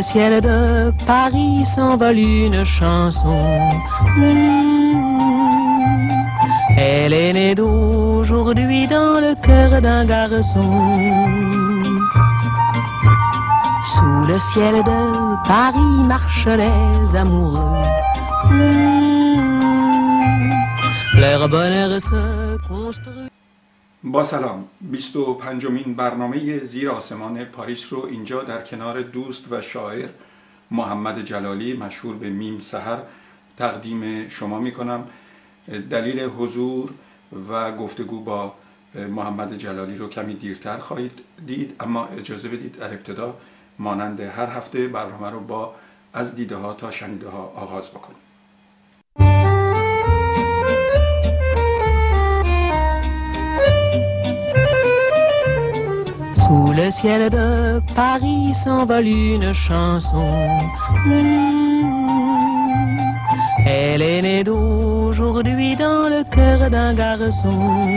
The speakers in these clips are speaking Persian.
le ciel de Paris s'envole une chanson. Elle est née d'aujourd'hui dans le cœur d'un garçon. Sous le ciel de Paris marchent les amoureux. Leur bonheur se construit. با سلام، 25مین برنامه زیر آسمان پاریس رو اینجا در کنار دوست و شاعر محمد جلالی مشهور به میم سحر تقدیم شما می کنم. دلیل حضور و گفتگو با محمد جلالی رو کمی دیرتر خواهید دید، اما اجازه بدید در ابتدا مانند هر هفته برنامه رو با از دیده ها تا شنیده ها آغاز بکنیم. Sous le ciel de Paris s'envole une chanson. Elle est née d'aujourd'hui dans le cœur d'un garçon.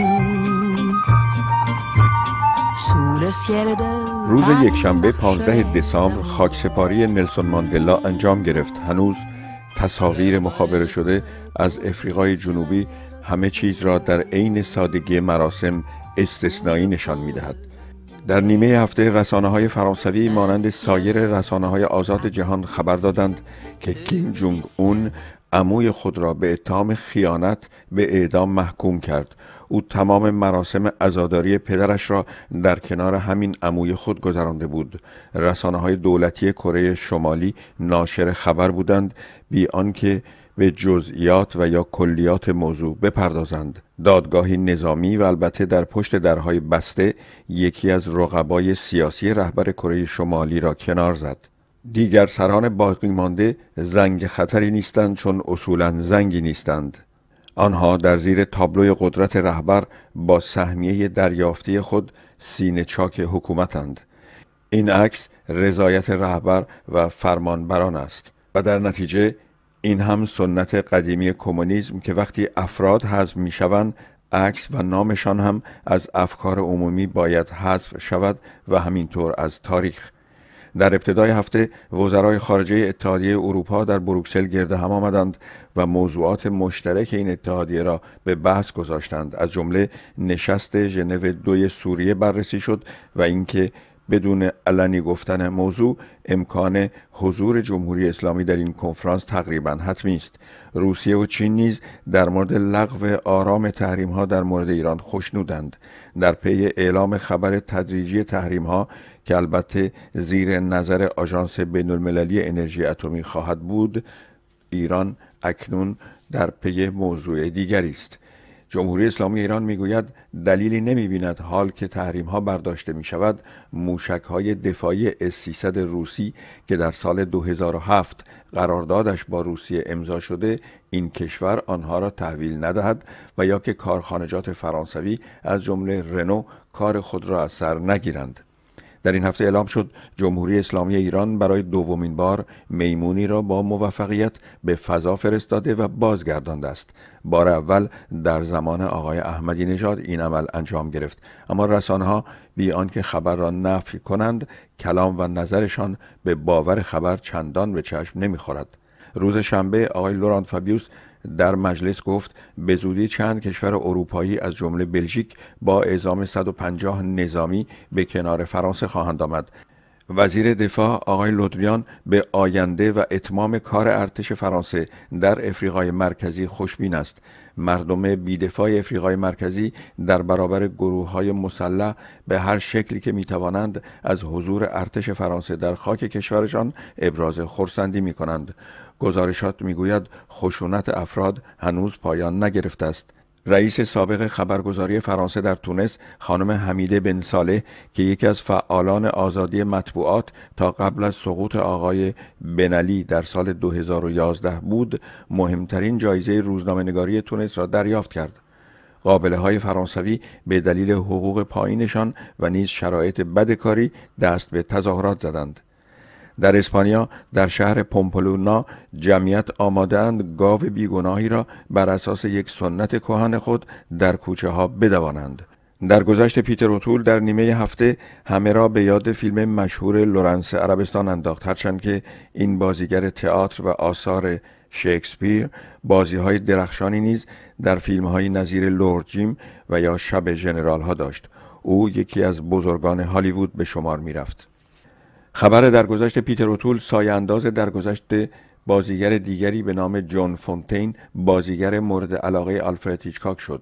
Sous le ciel de روز یکشنبه 15 دسامبر خاکسپاری نلسون ماندلا انجام گرفت. هنوز تصاویر مخابره شده از افریقای جنوبی همه چیز را در عین سادگی مراسم استثنایی نشان می‌دهد. در نیمه هفته رسانه‌های فرانسوی مانند سایر رسانه‌های آزاد جهان خبر دادند که کیم جونگ اون عموی خود را به اتهام خیانت به اعدام محکوم کرد. او تمام مراسم عزاداری پدرش را در کنار همین عموی خود گذرانده بود. رسانه‌های دولتی کره شمالی ناشر خبر بودند بی آنکه به جزئیات و یا کلیات موضوع بپردازند. دادگاهی نظامی و البته در پشت درهای بسته یکی از رقبای سیاسی رهبر کره شمالی را کنار زد. دیگر سران باقی مانده زنگ خطری نیستند، چون اصولاً زنگی نیستند. آنها در زیر تابلوی قدرت رهبر با سهمیه دریافتی خود سینه چاک حکومتند. این عکس رضایت رهبر و فرمانبران است و در نتیجه این هم سنت قدیمی کمونیسم که وقتی افراد حذف می شوند عکس و نامشان هم از افکار عمومی باید حذف شود و همینطور از تاریخ. در ابتدای هفته وزرای خارجه اتحادیه اروپا در بروکسل گرد هم آمدند و موضوعات مشترک این اتحادیه را به بحث گذاشتند. از جمله نشست ژنو 2 سوریه بررسی شد و اینکه بدون علنی گفتن موضوع امکان حضور جمهوری اسلامی در این کنفرانس تقریبا حتمی است. روسیه و چین نیز در مورد لغو آرام تحریم ها در مورد ایران خوشنودند. در پی اعلام خبر تدریجی تحریم ها که البته زیر نظر آژانس بین‌المللی انرژی اتمی خواهد بود، ایران اکنون در پی موضوع دیگری است. جمهوری اسلامی ایران میگوید دلیلی نمی‌بیند حال که تحریم‌ها برداشته می‌شود موشک‌های دفاعی S-300 روسی که در سال 2007 قراردادش با روسیه امضا شده این کشور آنها را تحویل ندهد و یا که کارخانجات فرانسوی از جمله رنو کار خود را از سر نگیرند. در این هفته اعلام شد جمهوری اسلامی ایران برای دومین بار میمونی را با موفقیت به فضا فرستاده و بازگردانده است. بار اول در زمان آقای احمدی نژاد این عمل انجام گرفت، اما رسانه‌ها بی آنکه خبر را نفی کنند کلام و نظرشان به باور خبر چندان به چشم نمی‌خورد. روز شنبه آقای لوران فابیوس در مجلس گفت به زودی چند کشور اروپایی از جمله بلژیک با اعزام 150 نظامی به کنار فرانسه خواهند آمد. وزیر دفاع آقای لودریان به آینده و اتمام کار ارتش فرانسه در افریقای مرکزی خوشبین است. مردم بی‌دفاع افریقای مرکزی در برابر گروه‌های مسلح به هر شکلی که می‌توانند از حضور ارتش فرانسه در خاک کشورشان ابراز خرسندی می‌کنند. گزارشات میگوید خشونت افراد هنوز پایان نگرفته است. رئیس سابق خبرگزاری فرانسه در تونس خانم حمیده بن صالح که یکی از فعالان آزادی مطبوعات تا قبل از سقوط آقای بن علی در سال 2011 بود، مهمترین جایزه روزنامه‌نگاری تونس را دریافت کرد. قابله‌های فرانسوی به دلیل حقوق پایینشان و نیز شرایط بدکاری دست به تظاهرات زدند. در اسپانیا در شهر پامپلونا جمعیت آماده‌اند گاو بیگناهی را بر اساس یک سنت کهن خود در کوچه ها بدوانند. در گذشت پیتر اوتول در نیمه هفته همه را به یاد فیلم مشهور لورنس عربستان انداخت، هرچند که این بازیگر تئاتر و آثار شکسپیر بازی‌های درخشانی نیز در فیلم‌های نظیر لورد جیم و یا شب ژنرال ها داشت. او یکی از بزرگان هالیوود به شمار می‌رفت. خبر درگذشت پیتر اوتول سایه انداز درگذشت بازیگر دیگری به نام جون فونتین، بازیگر مورد علاقه آلفرد هیچکاک شد.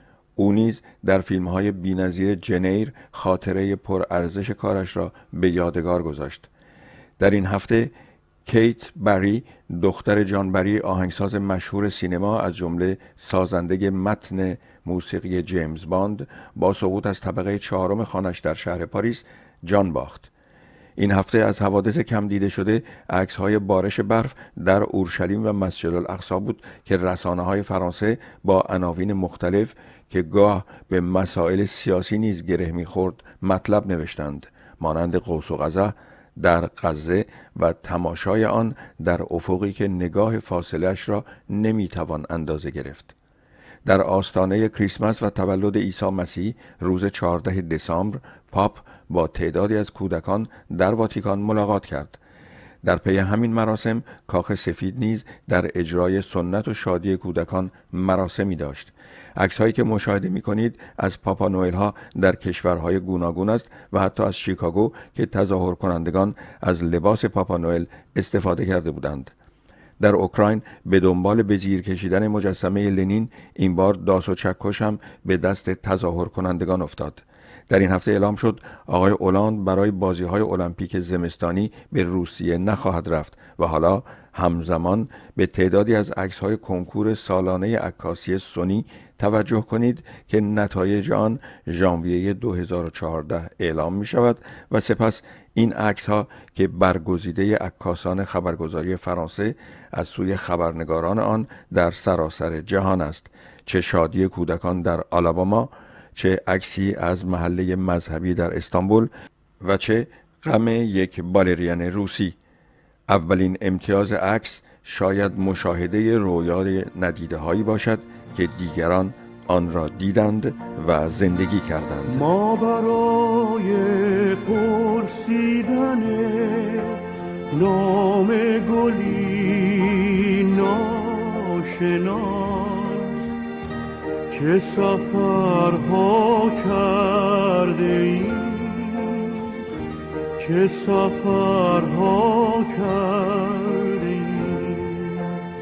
او نیز در فیلم‌های بی‌نظیر جنیر خاطره پرارزش کارش را به یادگار گذاشت. در این هفته کیت بری، دختر جان بری آهنگساز مشهور سینما از جمله سازنده متن موسیقی جیمز باند، با سقوط از طبقه 4 خانه‌اش در شهر پاریس جان باخت. این هفته از حوادث کم دیده شده عکس‌های بارش برف در اورشلیم و مسجد الاقصی بود که رسانه‌های فرانسه با عناوین مختلف که گاه به مسائل سیاسی نیز گره می‌خورد مطلب نوشتند، مانند قوس و قزح در غزه و تماشای آن در افقی که نگاه فاصله‌اش را نمی‌توان اندازه گرفت. در آستانه کریسمس و تولد عیسی مسیح روز 14 دسامبر پاپ با تعدادی از کودکان در واتیکان ملاقات کرد. در پی همین مراسم کاخ سفید نیز در اجرای سنت و شادی کودکان مراسمی داشت. عکس‌هایی که مشاهده می‌کنید از پاپا نوئل ها در کشورهای گوناگون است و حتی از شیکاگو که تظاهر کنندگان از لباس پاپا نوئل استفاده کرده بودند. در اوکراین به دنبال به زیر کشیدن مجسمه لنین این بار داس و چکش هم به دست تظاهر کنندگان افتاد. در این هفته اعلام شد آقای اولاند برای بازی‌های المپیک زمستانی به روسیه نخواهد رفت و حالا همزمان به تعدادی از عکس‌های کنکور سالانه عکاسی سونی توجه کنید که نتایج آن ژانویه 2014 اعلام می شود و سپس این عکس‌ها که برگزیده عکاسان خبرگزاری فرانسه از سوی خبرنگاران آن در سراسر جهان است، چه شادی کودکان در آلاباما، چه عکسی از محله مذهبی در استانبول و چه غم یک بالرین روسی. اولین امتیاز عکس شاید مشاهده رویای ندیده هایی باشد که دیگران آن را دیدند و زندگی کردند. ما برای پرسیدن نام گلی ناشناس چه سفرها کرده ایم، چه سفرها کرده ایم.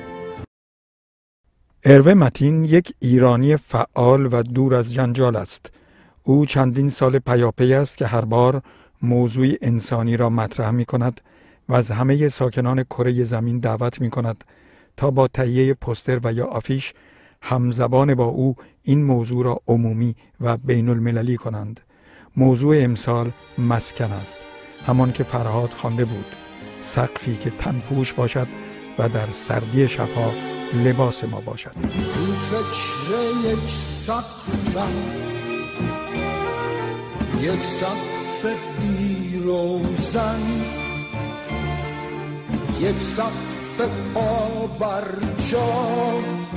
اروه متین یک ایرانی فعال و دور از جنجال است. او چندین سال پیاپی است که هر بار موضوع انسانی را مطرح می کند و از همه ساکنان کره زمین دعوت می کند تا با تهیه پوستر و یا آفیش همزبان با او این موضوع را عمومی و بین المللی کنند. موضوع امسال مسکن است، همان که فرهاد خوانده بود، سقفی که تنپوش باشد و در سردی شبها لباس ما باشد. تو فکر یک سقفم، یک سقف بی روزن، یک سقف پابرجا،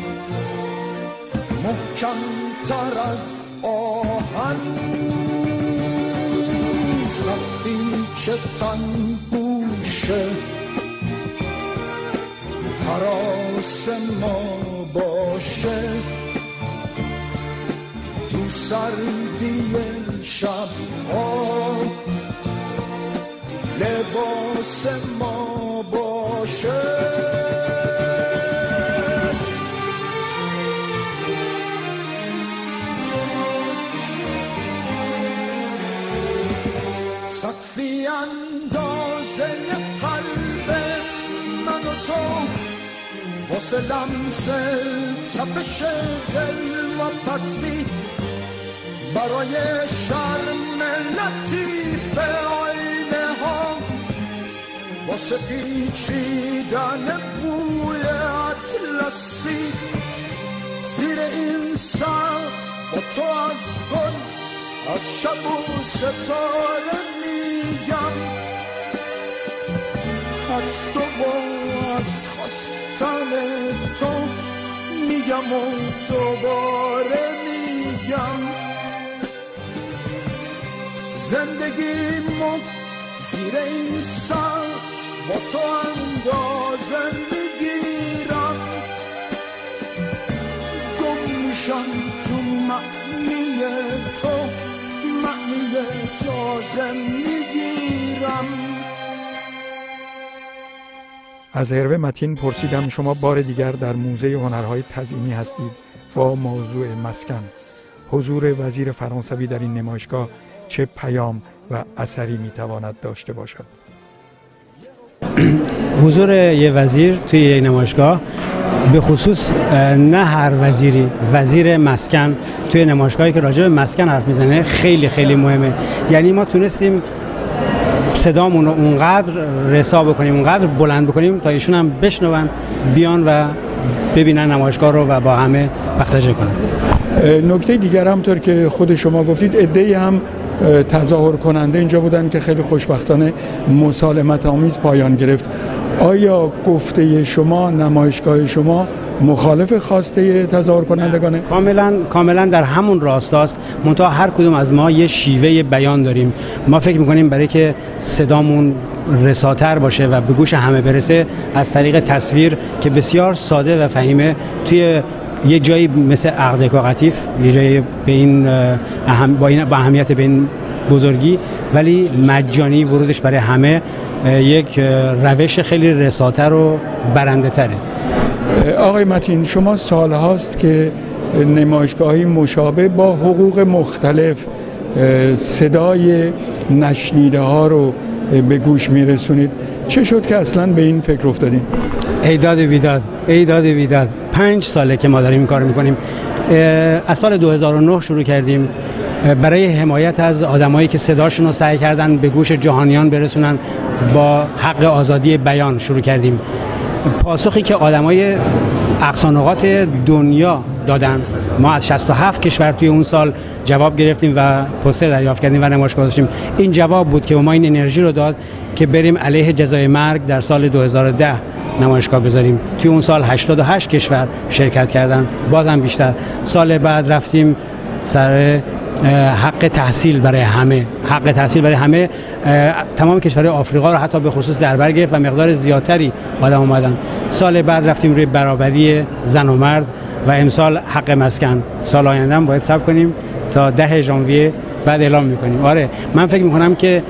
محکم تر از آهن، سقفی که تنپوشه حراس ما باشه، تو سردی شبها لباس ما باشه. سقفی اندازه قلب من و تو، واسه لمس تپش دل و پسی، برای شرم لطیف آینه ها، واسه پیچیدن بوی اطلسی، زیر این سقف با تو از گل، از شب و ستاره میگم، از تو و از خواستن تو میگم و دوباره میگم، زندگیمو زیر این سر با تو اندازه میگیرم، گم میشم تو معنی تو، معنی تازه میگیرم. از هروه متین پرسیدم شما بار دیگر در موزه هنرهای تزئینی هستید با موضوع مسکن. حضور وزیر فرانسوی در این نمایشگاه چه پیام و اثری میتواند داشته باشد؟ حضور یه وزیر توی یه نمایشگاه، به خصوص نه هر وزیری، وزیر مسکن توی نمایشگاهی که راجع به مسکن حرف میزنه خیلی خیلی مهمه. یعنی ما تونستیم صدامون رو اونقدر رسا بکنیم، اونقدر بلند بکنیم تا ایشون هم بشنون، بیان و ببینن نمایشگاه رو و با همه بختجه کنن. نکته دیگر همطور که خود شما گفتید عده‌ای هم تظاهر کننده اینجا بودن که خیلی خوشبختانه مسالمت آمیز پایان گرفت. آیا گفته شما، نمایشگاه شما مخالف خواسته تظاهر کنندگانه؟ کاملا در همون راستاست. منتها هر کدوم از ما یه شیوه بیان داریم. ما فکر میکنیم برای که صدامون رساتر باشه و به گوش همه برسه، از طریق تصویر که بسیار ساده و فهیمه توی یه جایی مثل عقد قطیف، یه جایی به این با اهمیت به این بزرگی ولی مجانی ورودش برای همه، یک روش خیلی رساتر و برنده تره. آقای متین، شما سال هاست که نمایشگاهی مشابه با حقوق مختلف صدای نشنیده ها رو به گوش میرسونید. چه شد که اصلا به این فکر افتادین؟ ایداد بیداد 5 ساله که ما داریم این کار میکنیم. از سال 2009 شروع کردیم برای حمایت از آدمایی که صداشون رو سعی کردن به گوش جهانیان برسونن، با حق آزادی بیان شروع کردیم. پاسخی که آدمای اقصانقاط دنیا دادن، ما از 67 کشور توی اون سال جواب گرفتیم و پوستر دریافت کردیم و نمایشگاه داشتیم. این جواب بود که ما این انرژی رو داد که بریم علیه جزای مرگ در سال 2010 نمایشگاه بذاریم. توی اون سال 88 کشور شرکت کردن، بازم بیشتر. سال بعد رفتیم سر حق تحصیل برای همه، حق تحصیل برای همه. تمام کشورهای آفریقا رو حتی به خصوص در بر گرفت و مقدار زیادتری آدم اومدن. سال بعد رفتیم روی برابری زن و مرد و امسال حق مسکن. سال آینده هم باید صبر کنیم تا 10 ژانویه بعد اعلام میکنیم. آره، من فکر میکنم که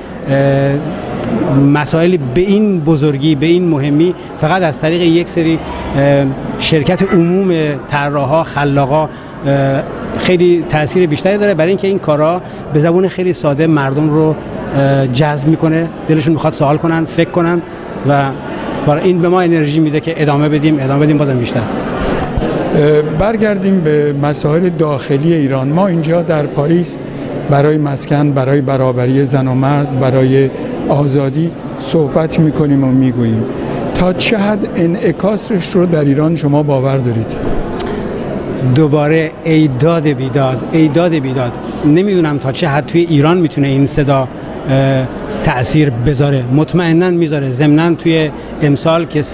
مسائل به این بزرگی، به این مهمی، فقط از طریق یک سری شرکت عموم طراحا، خلاقا خیلی تاثیر بیشتری داره، برای اینکه این کارا به زبون خیلی ساده مردم رو جذب میکنه، دلشون میخواد سوال کنن، فکر کنن و برای این به ما انرژی میده که ادامه بدیم بازم بیشتر. برگردیم به مسائل داخلی ایران. ما اینجا در پاریس برای مسکن، برای برابری زن و مرد، برای آزادی صحبت میکنیم و میگوییم. تا چه حد انعکاسش رو در ایران شما باور دارید؟ دوباره ایداد بیداد. نمیدونم تا چه حد توی ایران میتونه این صدا تأثیر بذاره. مطمئناً میذاره. ضمناً توی امسال که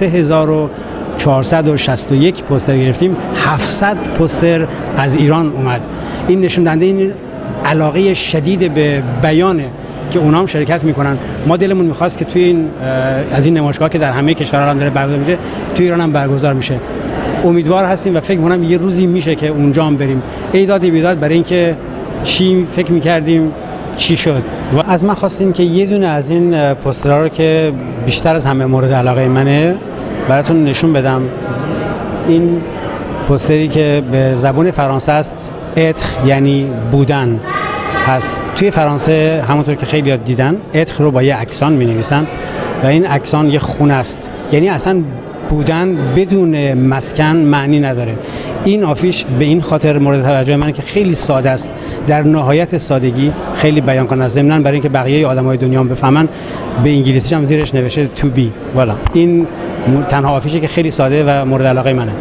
3461 پوستر گرفتیم، 700 پوستر از ایران اومد. این نشون دهنده این علاقه شدید به بیانه که اونام شرکت میکنن. ما دلمون میخواست که توی این از این نمایشگاه که در همه کشورها هم داره برگزار میشه، توی ایران هم برگزار میشه. امیدوار هستیم و فکر میکنم یه روزی میشه که اونجا هم بریم. ایداد بیداد برای اینکه چی فکر میکردیم چی شد. و از من خواستیم که یه دونه از این پوسترها رو که بیشتر از همه مورد علاقه منه براتون نشون بدم. این پوستری که به زبان فرانسه است، اتر یعنی بودن هست. توی فرانسه همونطور که خیلی دیدن، اتر رو با یه اکسان می نویسن و این اکسان یه خونه است. یعنی اصلا بودن بدون مسکن معنی نداره. این آفیش به این خاطر مورد توجه من که خیلی ساده است، در نهایت سادگی خیلی بیان کننده است. ضمناً برای اینکه بقیه آدمای دنیا هم بفهمن، به انگلیسیش هم زیرش نوشته to be. والا این تنها آفیشه که خیلی ساده و مورد علاقه منه.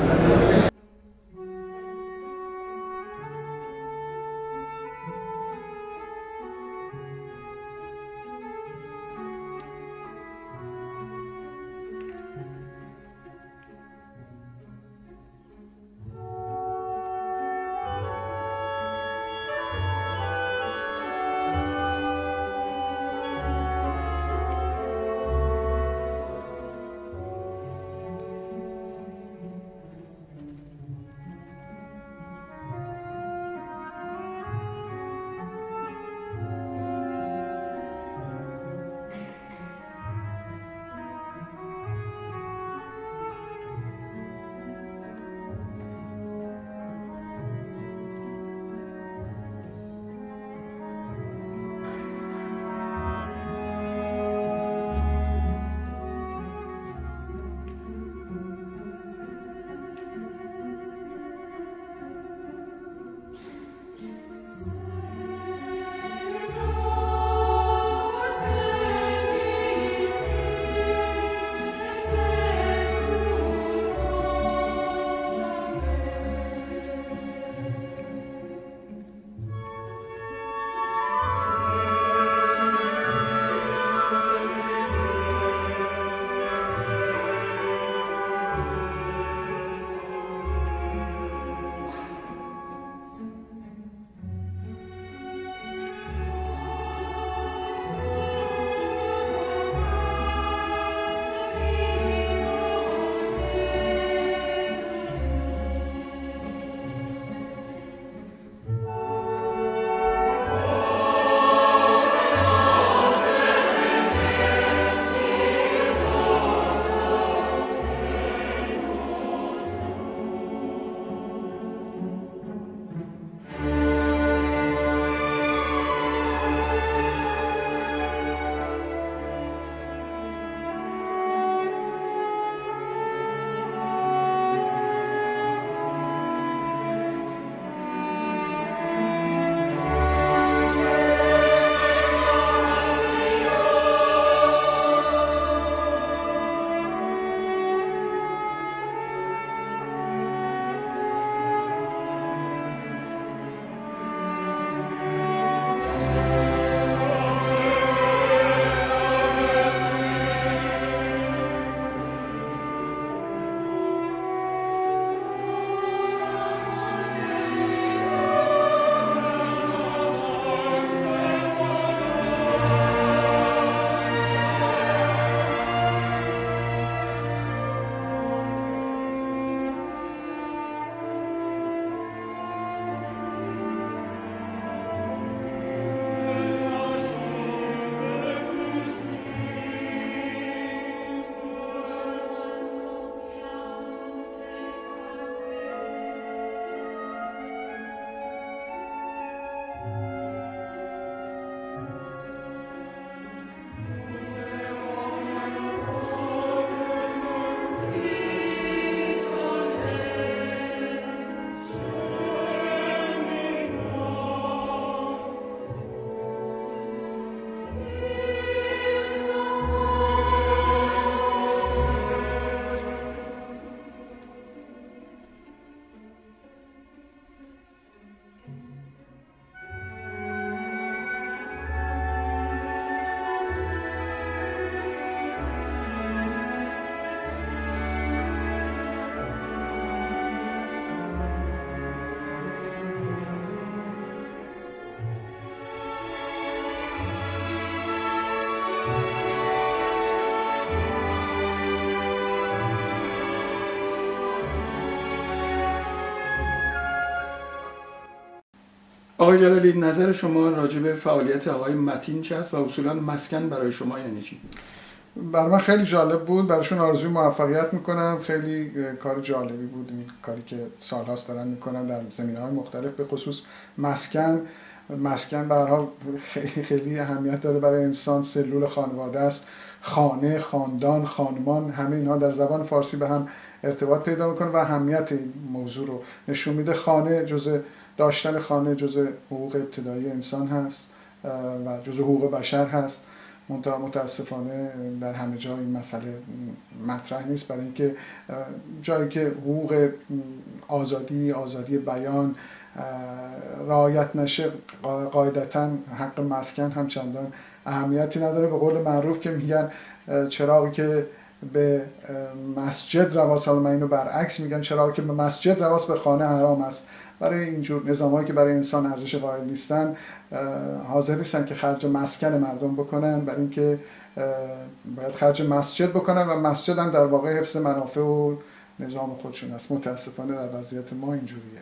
آقای جلالی، نظر شما راجع به فعالیت آقای متین چه است و اصولا مسکن برای شما یعنی چی؟ برای من خیلی جالب بود، براشون آرزوی موفقیت میکنم. خیلی کار جالبی بود این کاری که سالهاست دارن میکنن در زمینه‌های مختلف، به خصوص مسکن به هر حال خیلی اهمیت داره برای انسان. سلول خانواده است، خانه، خاندان، خانمان، همه اینها در زبان فارسی به هم ارتباط پیدا میکنه و اهمیت این موضوع رو نشون میده. خانه داشتن خانه جزء حقوق ابتدایی انسان هست و جزء حقوق بشر هست. متاسفانه در همه جا این مسئله مطرح نیست، برای اینکه جایی که حقوق آزادی بیان رعایت نشه، قاعدتاً حق مسکن هم چندان اهمیتی نداره. به قول معروف که میگن چراغی که به مسجد رواست، حالا من اینو برعکس میگم، چراغی که به مسجد رواست به خانه حرام است. برای اینجور نظامایی که برای انسان ارزش قائل نیستن، حاضر نیستن که خرج مسکن مردم بکنن، برای اینکه باید خرج مسجد بکنن و مسجد هم در واقع حفظ منافع و نظام خودشون است. متاسفانه در وضعیت ما اینجوریه.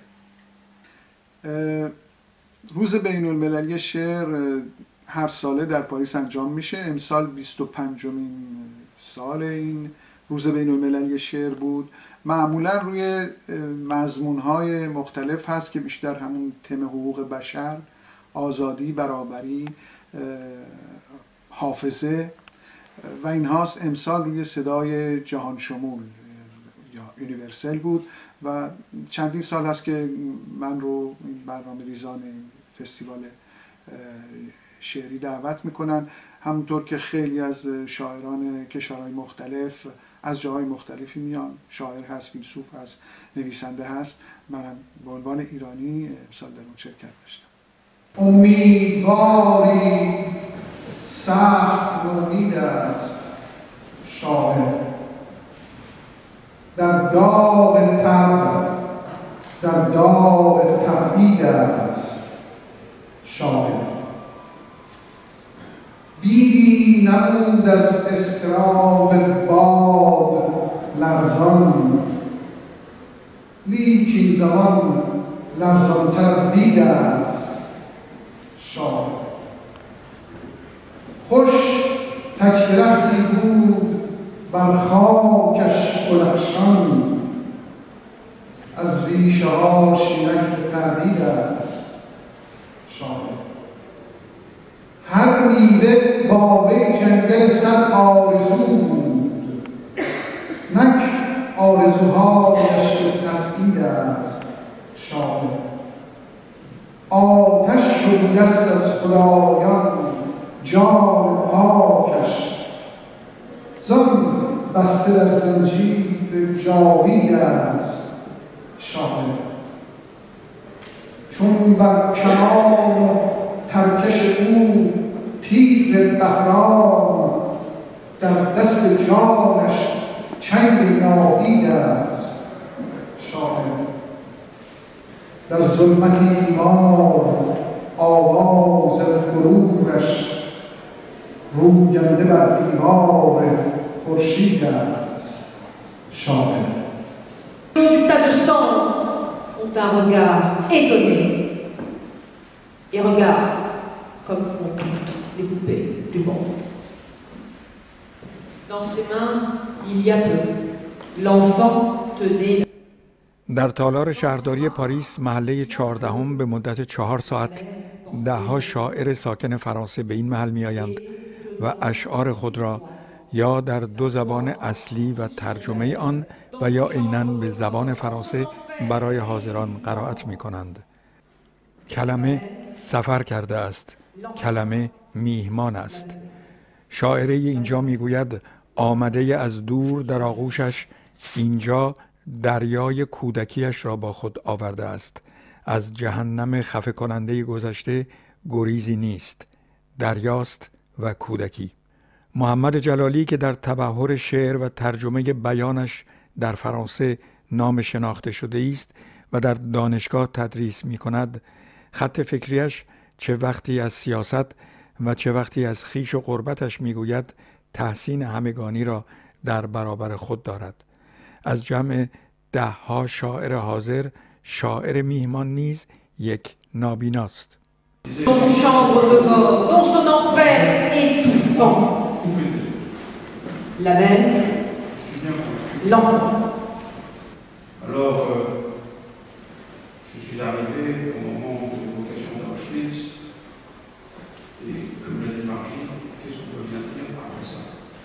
روز بین المللی شعر هر ساله در پاریس انجام میشه. امسال 25مین سال این روز بین المللی شعر بود. معمولا روی مضمون‌های مختلف هست که بیشتر همون تم حقوق بشر، آزادی، برابری، حافظه و این هاست. امسال روی صدای جهان شمول یا یونیورسل بود و چندین سال هست که من رو برنامه ریزان فستیوال شعری دعوت میکنن. همونطور که خیلی از شاعران کشورهای مختلف از جاهای مختلفی میان، شاعر هست، فیلسوف هست، نویسنده هست. منم به عنوان ایرانی امسال در اون شرکت داشتم. امیدواری سخت نومید است شاعر، در داغ تبعید است شاعر. بیدی نبود از اضطراب باد لرزان، لیک این زمان لرزانتر از بید است شاعر. خوش تک درختی بود بر خاکش گلفشان، از ریشه ها شیرک تردید است شاعر. هر میوه با وی جنگل صد آرزو بود، نک آرزوهایش به تسعید است شاعر. آتش شد دست از خدایان جان پاکش، زان بسته در زنجیر جاوید است شاعر. چون بر کمان ترکش او تیر بهرام، در دست جانش چنگ ناهید است شاعر. در ظلمت ایمان آواز غرورش، روینده بر دیوار خورشید است شاعر. Du tas de sang ont un regard étonné et regardent comme font toutes les poupées du monde. Dans ses mains, il y a peu, l'enfant tenait. در تالار شهرداری پاریس محله 14 به مدت 4 ساعت دهها شاعر ساکن فرانسه به این محل می آیند و اشعار خود را یا در دو زبان اصلی و ترجمه آن و یا عیناً به زبان فرانسه برای حاضران قرائت می کنند. کلمه سفر کرده است، کلمه میهمان است. شاعره اینجا می گوید آمده از دور در آغوشش، اینجا دریای کودکیش را با خود آورده است. از جهنم خفه کننده گذشته گریزی نیست، دریاست و کودکی. محمد جلالی که در تبحر شعر و ترجمه بیانش در فرانسه نام شناخته شده است و در دانشگاه تدریس می کند، خط فکریش چه وقتی از سیاست و چه وقتی از خویش و غربتش می گوید تحسین همگانی را در برابر خود دارد. از جمع 10 شاعر حاضر، شاعر میهمان نیز یک نابیناست. Dans son chambre de mort, dans son enfer étouffant. La mère, l'enfant. Alors, je suis arrivé au moment de l'évocation d'Auschwitz, et comme l'a dit Margie, qu'est-ce qu'on peut bien dire après ça?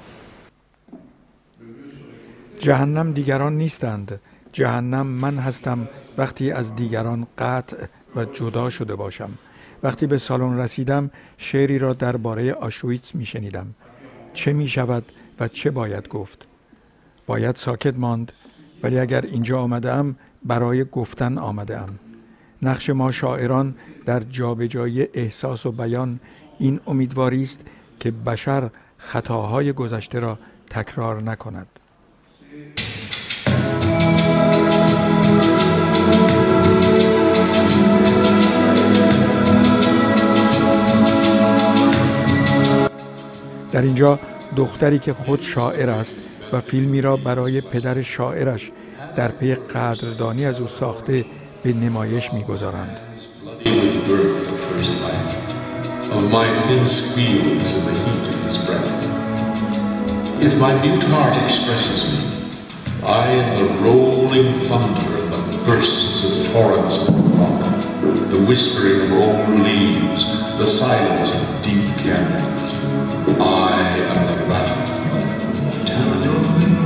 جهنم دیگران نیستند. جهنم من هستم وقتی از دیگران قطع و جدا شده باشم. وقتی به سالن رسیدم شعری را درباره آشویتس می شنیدم. چه می شود و چه باید گفت؟ باید ساکت ماند، ولی اگر اینجا آمدم برای گفتن آمدم. نقش ما شاعران در جابجایی احساس و بیان این امیدواری است که بشر خطاهای گذشته را تکرار نکند. در اینجا دختری که خود شاعر است و فیلمی را برای پدر شاعرش در پی قدردانی از او ساخته به نمایش می‌گذارند. I am the battle of mortality.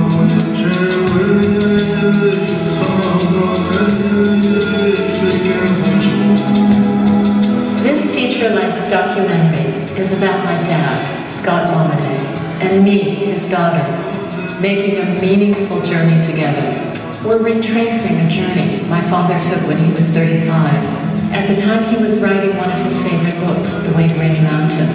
This feature-length documentary is about my dad, Scott Momaday, and me, his daughter, making a meaningful journey together. We're retracing a journey my father took when he was 35, at the time he was writing one of his favorite books, The Way to Rainy Mountain.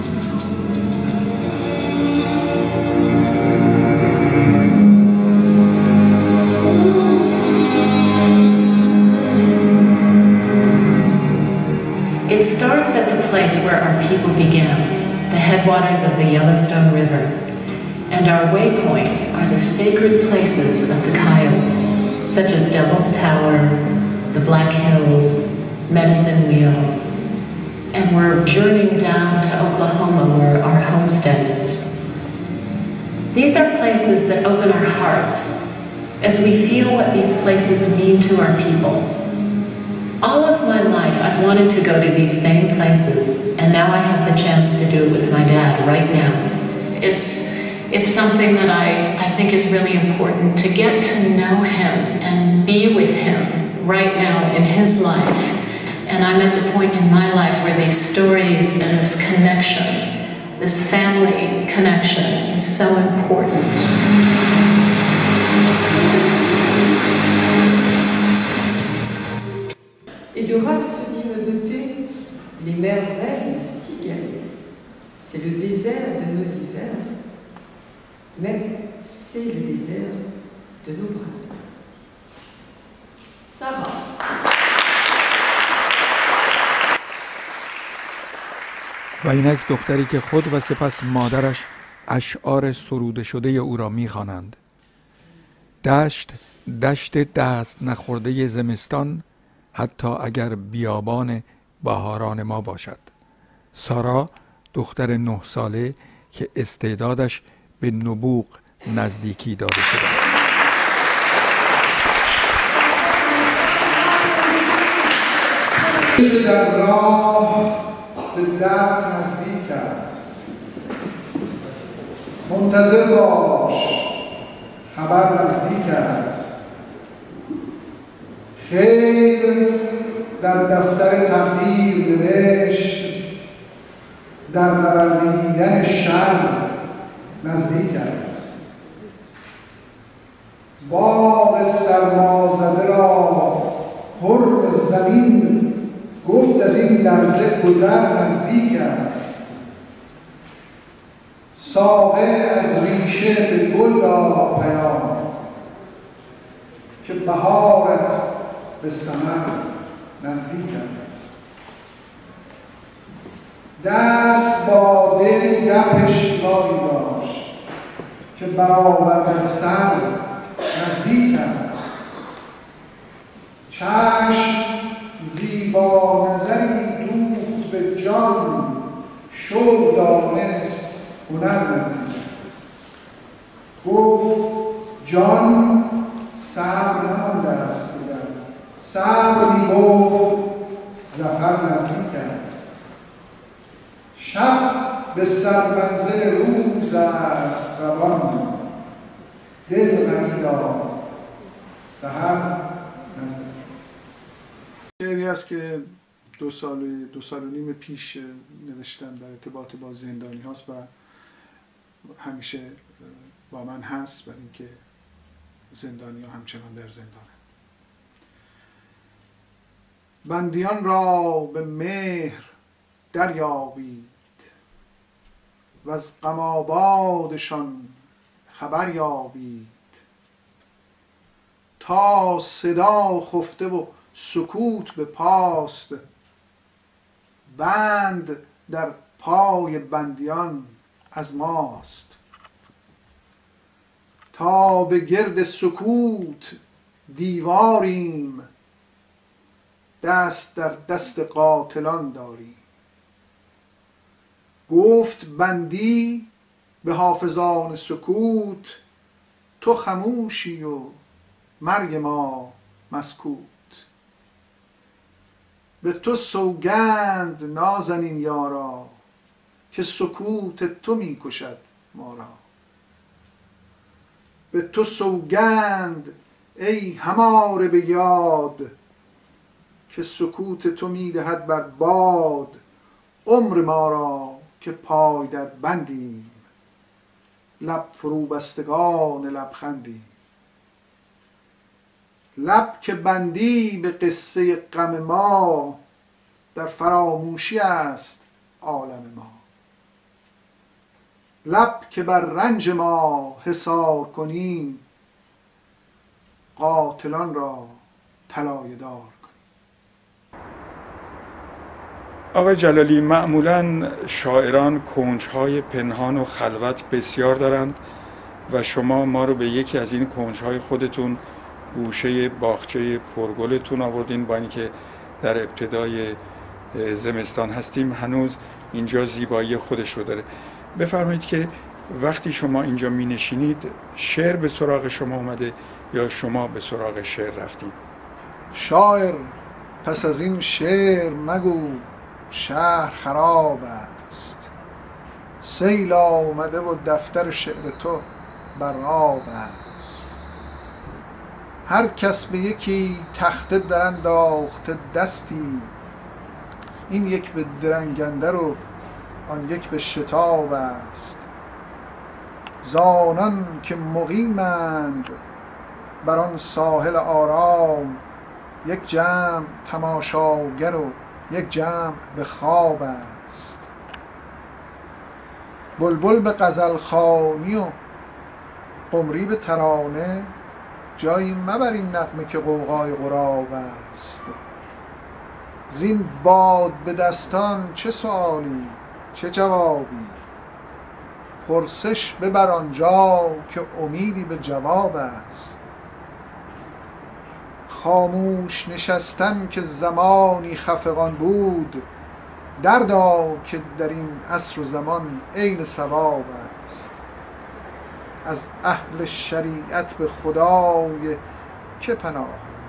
It starts at the place where our people began, the headwaters of the Yellowstone River, and our waypoints are the sacred places of the Kiowas, such as Devil's Tower, the Black Hills, Medicine Wheel, and we're journeying down to Oklahoma where our homestead is. These are places that open our hearts as we feel what these places mean to our people. All of my life I've wanted to go to these same places, and now I have the chance to do it with my dad right now. It's something that I think is really important, to get to know him and be with him right now in his life. And I'm at the point in my life where these stories and this connection, this family connection, is so important. Et de Rhapsodie me beauté, les merveilles si gagnées. C'est le désert de nos hivers, mais c'est le désert de nos printemps. Sarah. و اینک دختری که خود و سپس مادرش اشعار سروده شده او را می‌خوانند. دشت دست نخورده زمستان، حتی اگر بیابان بهاران ما باشد. سارا دختر 9 ساله که استعدادش به نبوغ نزدیکی داده شده است. در راه به در نزدیک است، منتظر باش خبر نزدیک است. خیر در دفتر تقدیر نوشت، در نوردیدن شر نزدیک است. باغ سرمازده را پر زمین گفت از این لرزه گذر نزدیک است. ساقه از ریشه به گل داد پیام که بهارت به ثمر نزدیک است. دست با دل گپش رایی داشت که برآوردن سر نزدیک است. چشم زیبا نظر به جان شوق دانست هنر نزدیک است. گفت جان صبر نمانده است بودن، صبر می گفت ظفر نزدیک است. شب به سرمنزل روز است روان، دل غمی دار سحر نزدیک است. شعری است که دو سال و نیم پیش نوشتم در ارتباط با زندانی هاست و همیشه با من هست، برای اینکه زندانی ها همچنان در زندانه. بندیان را به مهر دریابید و از غم آبادشان خبر یابید، تا صدا خفته و سکوت به پاست، بند در پای بندیان از ماست. تا به گرد سکوت دیواریم، دست در دست قاتلان داریم. گفت بندی به حافظان سکوت، تو خموشی و مرگ ما مسکوت. به تو سوگند نازنین یارا، که سکوت تو می کشد ما را. به تو سوگند ای هماره به یاد، که سکوت تو می دهد بر باد عمر ما را. که پای در بندیم لب فرو بستگان لبخندیم. لب که بندی به قصه غم ما، در فراموشی است عالم ما. لب که بر رنج ما حصار کنیم، قاتلان را طلایه دار کنیم. آقای جلالی، معمولاً شاعران کنج‌های پنهان و خلوت بسیار دارند و شما ما رو به یکی از این کنج‌های خودتون، گوشه باغچه پرگلتون آوردین. با اینکه در ابتدای زمستان هستیم، هنوز اینجا زیبایی خودش رو داره. بفرمایید که وقتی شما اینجا می نشینید، شعر به سراغ شما اومده یا شما به سراغ شعر رفتید؟ شاعر پس از این شعر مگو شهر خراب است، سیل آمده و دفتر شعر تو بر آب است. هر کس به یکی تخته در انداخته دستی، این یک به درنگنده و آن یک به شتاب است. زانان که مقیمند بر آن ساحل آرام، یک جمع تماشاگر و یک جمع به خواب است. بلبل به غزل خوانی و قمری به ترانه، جایی مبر این نغمه که غوغای غراب است. زین باد به دستان چه سؤالی چه جوابی، پرسش ببر آنجا که امیدی به جواب است. خاموش نشستن که زمانی خفقان بود، دردا که در این عصر و زمان عین ثواب است. از اهل شریعت به خدای که پناه،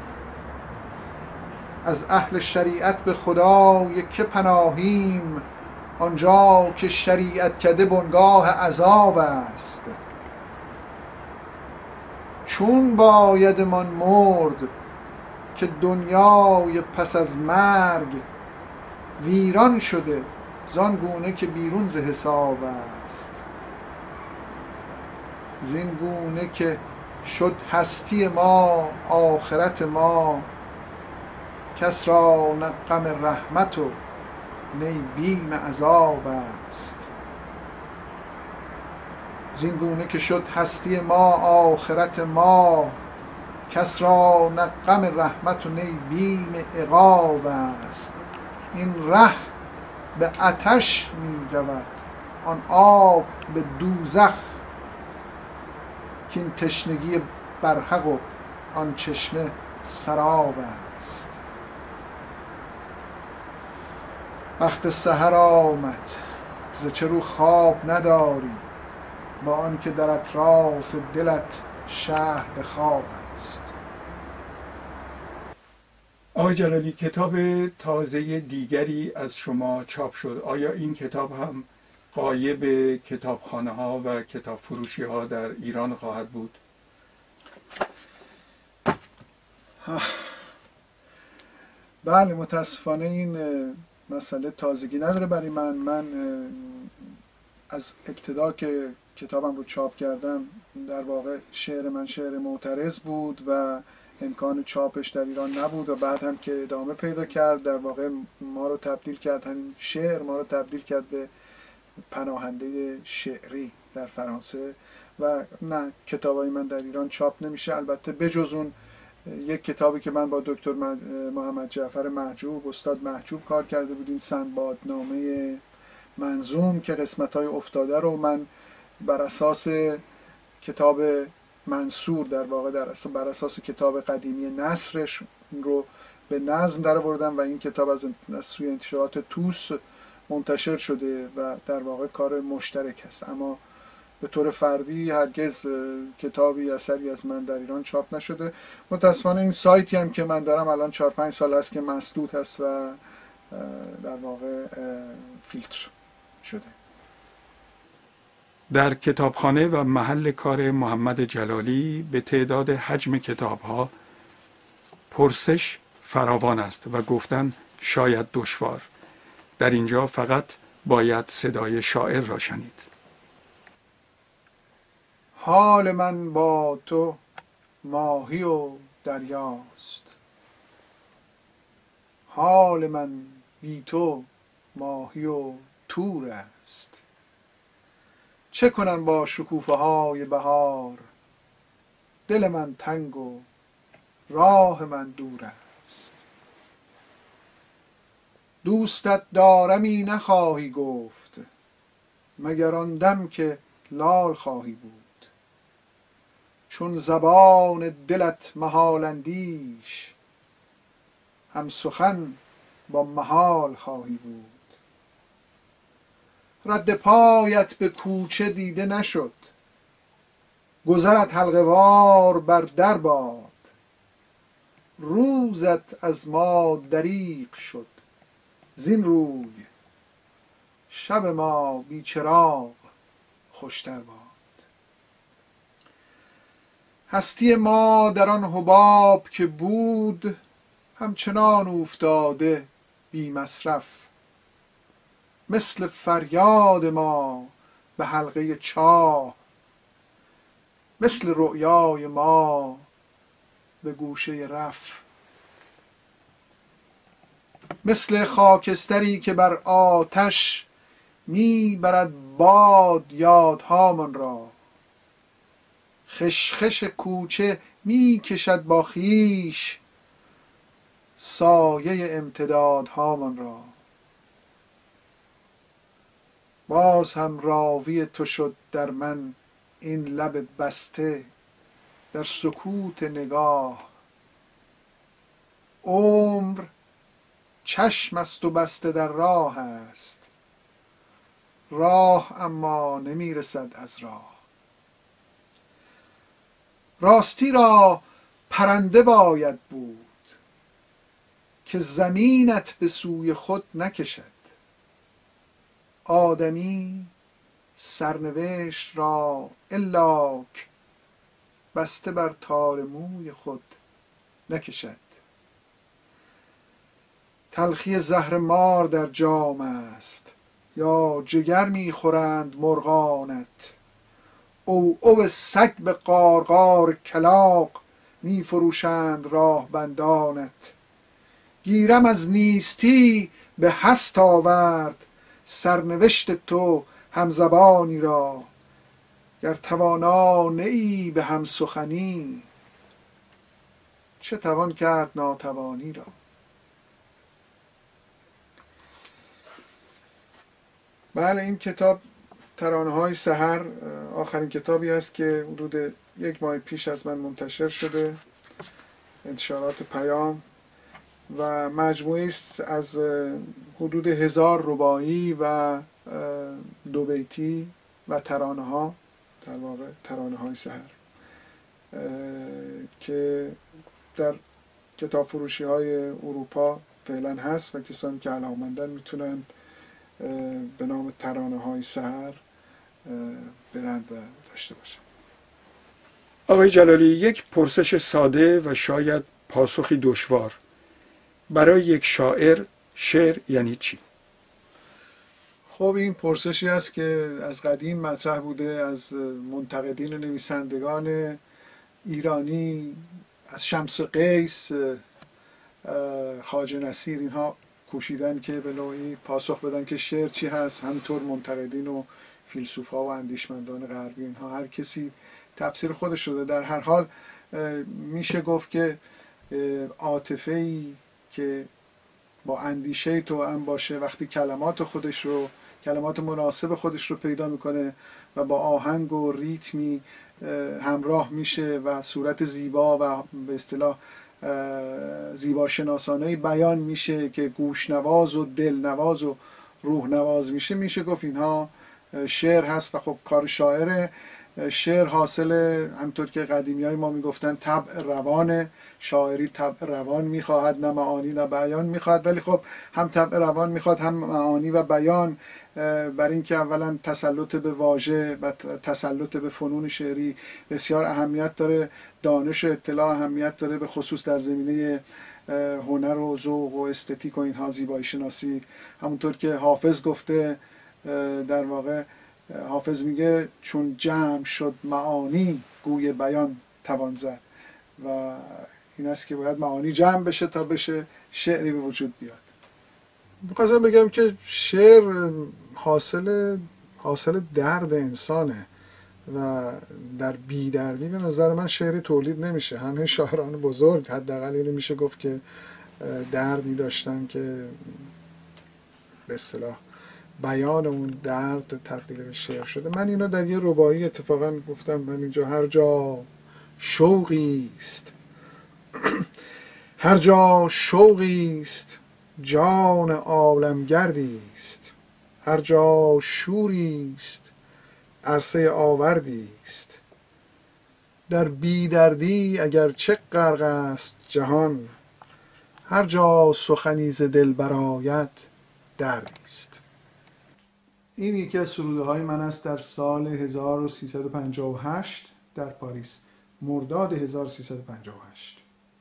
از اهل شریعت به خدای که پناهیم، آنجا که شریعت کده بنگاه عذاب است. چون بایدمان مرد که دنیای پس از مرگ، ویران شده زان گونه که بیرون ز حساب است. زین گونه که شد هستی ما آخرت ما، کس را نه غم رحمت و نی بیم عذاب است. زین گونه که شد هستی ما آخرت ما، کس را نه غم رحمت و نی بیم عقاب است. این ره به آتش می رود آن آب به دوزخ، که این تشنگی برحق و آن چشمه سراب است. وقت سحر آمد ز چه رو خواب نداری، با آنکه در اطراف دلت شهر به خواب است. آقای جلالی، کتاب تازه دیگری از شما چاپ شد. آیا این کتاب هم غایب کتابخانه ها و کتاب فروشی ها در ایران خواهد بود؟ بله، متاسفانه این مسئله تازگی نداره برای من. از ابتدا که کتابم رو چاپ کردم در واقع شعر من شعر معترض بود و امکان چاپش در ایران نبود و بعد هم که ادامه پیدا کرد در واقع ما رو تبدیل کرد، همین شعر ما رو تبدیل کرد به پناهنده شعری در فرانسه و نه، کتابای من در ایران چاپ نمیشه. البته بجز اون یک کتابی که من با دکتر محمد جعفر محجوب، استاد محجوب کار کرده بودیم، سنبادنامه منظوم، که قسمت‌های افتاده رو من بر اساس کتاب منصور در واقع بر اساس کتاب قدیمی نثرش رو به نظم در آوردم و این کتاب از سوی انتشارات توس منتشر شده و در واقع کار مشترک هست. اما به طور فردی هرگز کتابی اثری از من در ایران چاپ نشده. متاسفانه این سایتی هم که من دارم الان 4-5 سال هست که مسدود هست و در واقع فیلتر شده. در کتابخانه و محل کار محمد جلالی به تعداد حجم کتاب‌ها پرسش فراوان است و گفتن شاید دشوار. در اینجا فقط باید صدای شاعر را شنید. حال من با تو ماهی و دریاست، حال من بی تو ماهی و تور است. چه کنم با شکوفه های بهار، دل من تنگ و راه من دور است. دوستت دارمی نخواهی گفت، مگر آن دم که لال خواهی بود. چون زبان دلت محال اندیش، هم سخن با محال خواهی بود. رد پایت به کوچه دیده نشد، گذرت حلقه وار بر در باد. روزت از ما دریغ شد زین روی، شب ما بی چراغ خوشتر باد. هستی ما در آن حباب که بود، همچنان افتاده بی مصرف. مثل فریاد ما به حلقه چاه، مثل رؤیای ما به گوشه رف. مثل خاکستری که بر آتش می برد باد یادهامان را. خشخش کوچه می کشد با خویش سایه امتدادهامان را. باز هم راوی تو شد در من این لب بسته، در سکوت نگاه. عمر چشم است و بسته در راه است، راه اما نمی رسد از راه. راستی را پرنده باید بود، که زمینت به سوی خود نکشد. آدمی سرنوشت را الاک، بسته بر تار موی خود نکشد. تلخی زهر مار در جام است، یا جگر میخورند مرغانت. او سگ به قارقار کلاغ میفروشند راه بندانت. گیرم از نیستی به هست آورد، سرنوشت تو همزبانی را. گر توانا نه ای به هم سخنی، چه توان کرد ناتوانی را. بله، این کتاب ترانه های سحر آخرین کتابی است که حدود 1 ماه پیش از من منتشر شده، انتشارات پیام، و مجموعی است از حدود 1000 رباعی و 2 بیتی و ترانه ها، در واقع ترانه های سحر که در کتاب فروشی های اروپا فعلا هست و کسانی که علاقه‌مندن میتونن به نام ترانه های سحر برند و داشته باشن. آقای جلالی، یک پرسش ساده و شاید پاسخی دشوار. برای یک شاعر شعر یعنی چی؟ خب این پرسشی است که از قدیم مطرح بوده، از منتقدین و نویسندگان ایرانی، از شمس قیس، خواجه نصیر، اینها کوشیدن که به نوعی پاسخ بدن که شعر چی هست. همینطور منتقدین و فیلسوفا و اندیشمندان غربی، اینها هر کسی تفسیر خودش شده. در هر حال میشه گفت که عاطفه‌ای که با اندیشه توأم باشه، وقتی کلمات مناسب خودش رو پیدا میکنه و با آهنگ و ریتمی همراه میشه و صورت زیبا و به اصطلاح زیباشناسانه بیان میشه که گوشنواز و دلنواز و روحنواز میشه گفت اینها شعر هست. و خب کار شاعره. شعر حاصل، همطور که قدیمی های ما میگفتن، طبع روانه. شاعری طبع روان میخواهد، نه معانی نه بیان میخواهد. ولی خب هم طبع روان میخواد، هم معانی و بیان، برای اینکه اولا تسلط به واژه و تسلط به فنون شعری بسیار اهمیت داره. دانش و اطلاع اهمیت داره، به خصوص در زمینه هنر و ذوق و استتیک و اینها، زیبایی شناسی. همونطور که حافظ گفته، در واقع حافظ میگه چون جمع شد معانی گوی بیان توان زد. و این است که باید معانی جمع بشه تا بشه شعری به وجود بیاد. می‌خواستم بگم که شعر حاصل درد انسانه و در بی‌دردی به نظر من شعری تولید نمیشه. همه شاعران بزرگ حداقل اینو میشه گفت که دردی داشتن که به اصطلاح بیان اون درد تبدیل به شعر شده. من اینو در یه رباعی اتفاقا گفتم من اینجا: هر جا شوقی است هر جا شوقی است جان عالمگردی است، هر جا شوری است عرصه آوردی است، در بی‌دردی اگر چه غرق است جهان، هر جا سخنی ز دل برآید دردی است. این یکی از سروده های من است در سال 1358 در پاریس، مرداد 1358.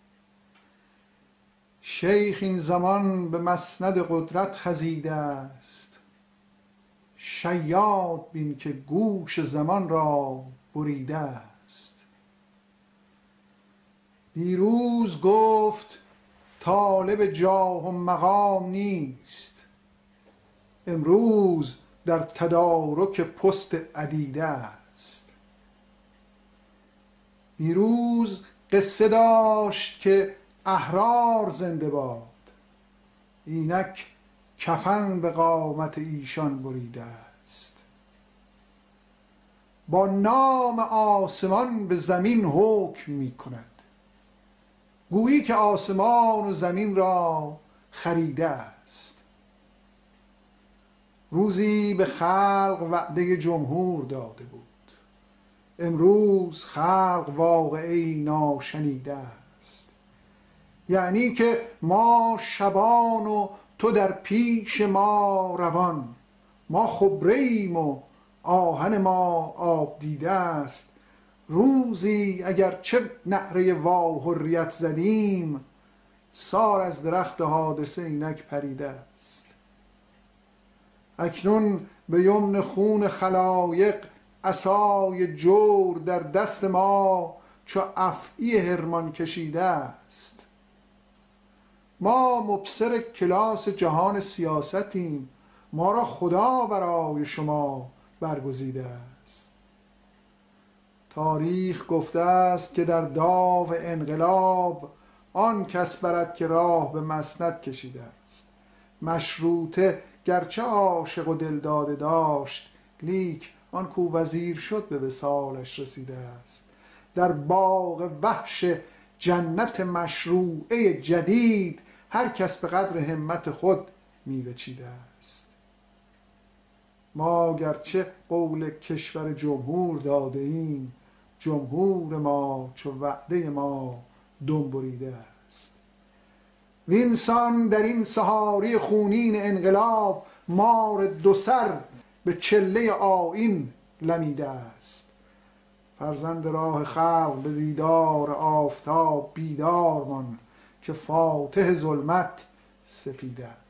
شیخ این زمان به مسند قدرت خزیده است، شیاد بین که گوش زمان را بریده است. دیروز گفت طالب جاه و مقام نیست، امروز در تدارک پست عدیده است. دیروز قصه داشت که احرار زنده باد، اینک کفن به قامت ایشان بریده است. با نام آسمان به زمین حکم می کند، گویی که آسمان و زمین را خریده است. روزی به خلق وعده جمهور داده بود، امروز خلق واقعی ناشنیده است. یعنی که ما شبان و تو در پیش ما روان، ما خبره‌ایم و آهن ما آب دیده است. روزی اگر چه نعره وا حریت زدیم، سار از درخت حادثه اینک پریده است. اکنون به یمن خون خلایق عصای جور در دست ما چو افعی حرمان کشیده است. ما مبصر کلاس جهان سیاستیم، ما را خدا برای شما برگزیده است. تاریخ گفته است که در داو انقلاب آن کس برد که راه به مسند کشیده است. مشروطه گرچه عاشق و دلداده داشت، لیک آن کو وزیر شد به وصالش رسیده است. در باغ وحش جنت مشروعه جدید، هر کس به قدر همت خود میوه چیده است. ما گرچه قول کشور جمهور داده ایم، جمهور ما چو وعده ما دم بریده است. وینسان در این سحاری خونین انقلاب، مار دو سر به چله آیین لمیده است. فرزند راه خلق به دیدار آفتاب بیدار مان، که فاتح ظلمت سپیده است.